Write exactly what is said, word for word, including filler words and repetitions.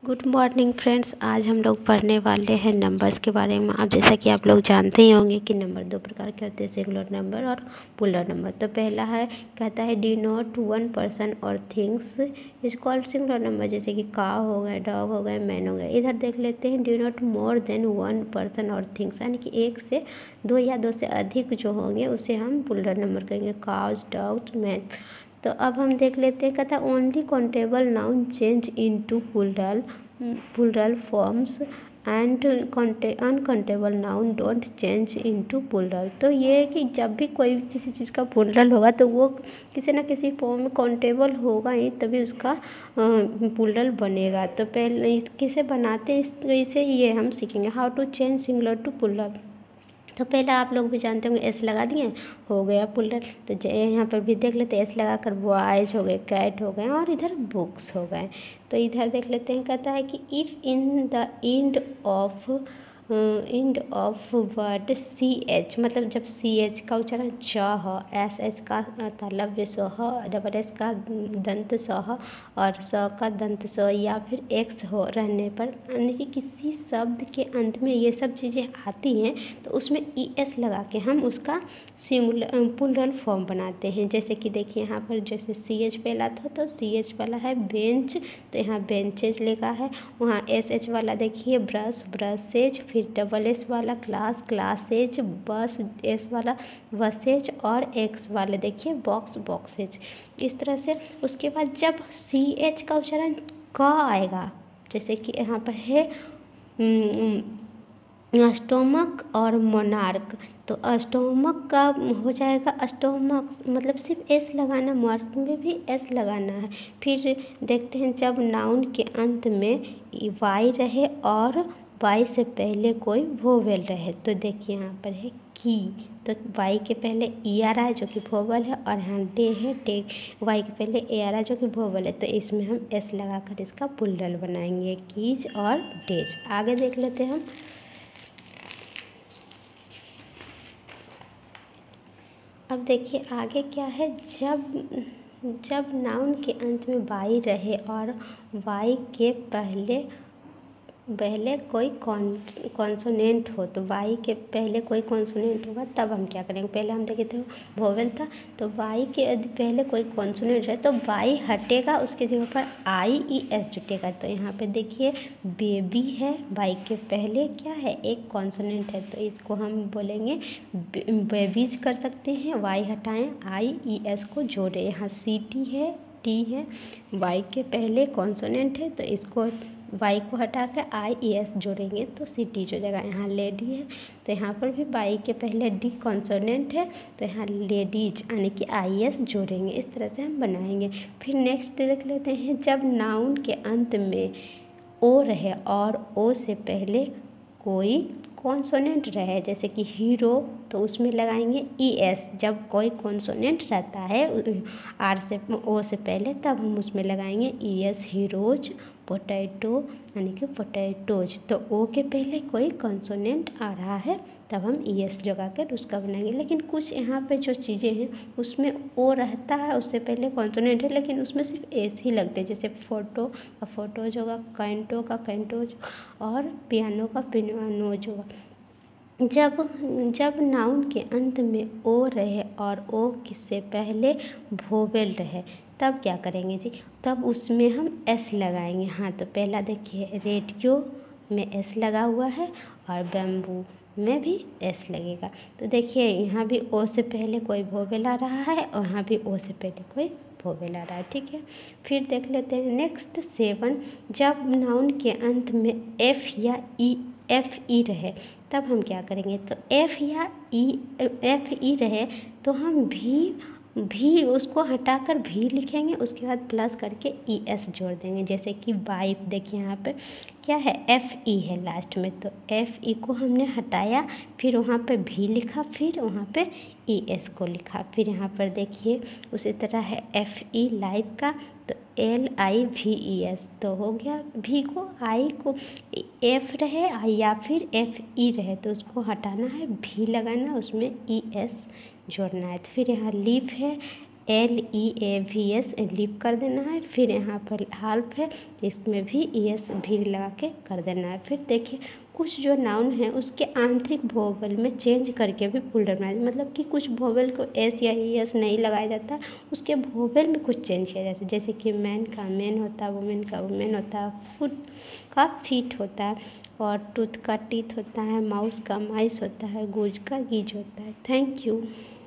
Good morning friends. आज हम लोग पढ़ने वाले हैं नंबर्स के बारे में। अब जैसा कि आप लोग जानते ही होंगे कि नंबर दो प्रकार के होते हैं, सिंगुलर नंबर और प्लूरल नंबर। तो पहला है, कहता है डिनोट वन पर्सन और things is called singular number. जैसे कि काव हो गए, डॉग हो गए, मैन हो गए। इधर देख लेते हैं, denote more than one person और थिंग्स, यानी कि एक से दो या दो से अधिक जो होंगे उसे हम प्लूरल नंबर कहेंगे, काव्स, डॉग्स, मैन। तो अब हम देख लेते हैं, कहता है only countable noun change into plural plural forms and uncountable noun don't change into plural. तो ये है कि जब भी कोई किसी चीज़ का प्लूरल होगा तो वो किसी न किसी फॉर्म में काउंटेबल होगा ही, तभी उसका प्लूरल बनेगा। तो पहले किसे बनाते हैं इसे ये हम सीखेंगे, how to change singular to plural. तो पहले आप लोग भी जानते होंगे, एस लगा दिए हो गया प्लूरल। तो यहाँ पर भी देख लेते हैं, एस लगा कर बॉयज हो गए, कैट हो गए और इधर बुक्स हो गए। तो इधर देख लेते हैं, कहता है कि if in the end of end of word C H, मतलब जब सी एच का उच्चारण च हो, एस एच का तालव्य स हो, डबल एस का दंत स हो और स का दंत स या फिर एक्स हो रहने पर, यानी कि किसी शब्द के अंत में ये सब चीज़ें आती हैं तो उसमें ई एस लगा के हम उसका सिंगुलर प्लूरल फॉर्म बनाते हैं। जैसे कि देखिए यहाँ पर जैसे सी एच पहला था तो सी एच वाला है बेंच, तो यहाँ बेंचेज लिखा है। वहाँ एस एच वाला देखिए ब्रश, ब्रशेज, फिर डबल एस वाला क्लास, क्लासेज, बस, एस वाला बसेज और एक्स वाले देखिए बॉक्स, बॉक्सेज। इस तरह से उसके बाद जब सी एच का उच्चारण क आएगा, जैसे कि यहाँ पर है स्टोमक और मोनार्क, तो स्टोमक का हो जाएगा स्टोमक, मतलब सिर्फ एस लगाना, मार्क में भी एस लगाना है। फिर देखते हैं जब नाउन के अंत में वाई रहे और वाई से पहले कोई वोवेल रहे, तो देखिए यहाँ पर है की, तो वाई के पहले ई आ रहा है जो कि वोवेल है, और यहाँ डे है, डे वाई के पहले ए आ रहा है जो कि वोवेल है, तो इसमें हम एस लगाकर इसका प्लूरल बनाएंगे, कीज और डेज। आगे देख लेते हैं हम। अब देखिए आगे क्या है, जब जब नाउन के अंत में वाई रहे और वाई के पहले पहले कोई कॉन्सोनेंट हो, तो वाई के पहले कोई कॉन्सोनेंट होगा तब हम क्या करेंगे। पहले हम देखे थे वोवेल था, तो वाई के पहले कोई कॉन्सोनेंट है तो वाई हटेगा, उसके जगह पर आई ई एस जुटेगा। तो यहाँ पे देखिए बेबी है, वाई के पहले क्या है एक कॉन्सोनेंट है, तो इसको हम बोलेंगे बेबीज कर सकते हैं। वाई हटाएं, आई ई एस को जोड़े। यहाँ सी टी है, टी है, वाई के पहले कॉन्सोनेंट है तो इसको वाई को हटा कर आई ई एस जोड़ेंगे तो सी टी जो जगह। यहाँ लेडी है तो यहाँ पर भी वाई के पहले डी कॉन्सोनेंट है तो यहाँ लेडीज यानी कि आई एस जोड़ेंगे। इस तरह से हम बनाएंगे। फिर नेक्स्ट देख लेते हैं, जब नाउन के अंत में ओ रहे और ओ से पहले कोई कॉन्सोनेंट रहे, जैसे कि हीरो, तो उसमें लगाएंगे ई एस। जब कोई कॉन्सोनेंट रहता है आर से ओ से पहले तब हम उसमें लगाएंगे ई एस, हीरोज, पोटैटो यानी कि पोटैटोज। तो ओ के पहले कोई कॉन्सोनेंट आ रहा है तब हम ई एस लगा कर उसका बनाएंगे। लेकिन कुछ यहाँ पे जो चीज़ें हैं उसमें ओ रहता है, उससे पहले कॉन्सोनेंट है लेकिन उसमें सिर्फ एस ही लगते हैं, जैसे फोटो का फोटोज होगा, कैंटो का कैंटोज और पियानो का पियानोज होगा। जब जब नाउन के अंत में ओ रहे और ओ से पहले वोवेल रहे तब क्या करेंगे जी, तब उसमें हम एस लगाएंगे। हाँ, तो पहला देखिए रेडियो में एस लगा हुआ है और बैम्बू में भी एस लगेगा। तो देखिए यहाँ भी ओ से पहले कोई वोवेल आ रहा है और यहाँ भी ओ से पहले कोई वोवेल आ रहा है, ठीक है। फिर देख लेते हैं नेक्स्ट सेवन, जब नाउन के अंत में एफ या ई एफ ई रहे तब हम क्या करेंगे। तो एफ या ई एफ ई रहे तो हम भी भी उसको हटाकर भी लिखेंगे, उसके बाद प्लस करके ई एस जोड़ देंगे। जैसे कि वाइफ, देखिए यहाँ पे क्या है एफ ई है लास्ट में, तो एफ ई को हमने हटाया, फिर वहाँ पे भी लिखा, फिर वहाँ पे ई एस को लिखा। फिर यहाँ पर देखिए उसी तरह है एफ ई लाइफ का, तो L I V E S, तो हो गया। भी को आई को एफ रहे या फिर एफ ई रहे तो उसको हटाना है, भी लगाना, उसमें ई एस जोड़ना है। तो फिर यहाँ लीफ है, L E A V E लिप कर देना है। फिर यहाँ पर हाल्फ है, इसमें भी ई एस भी लगा के कर देना है। फिर देखिए कुछ जो नाउन है उसके आंतरिक वोवेल में चेंज करके भी प्लूरल बनाया, मतलब कि कुछ वोवेल को एस या ई एस नहीं लगाया जाता, उसके वोवेल में कुछ चेंज किया जाता है। जैसे कि मैन का मैन होता है, वुमेन का वुमेन होता है, फुट का फीट होता है, और टूथ का टीथ होता है, माउस का माइस होता है, गुज का गीज होता है। Thank you.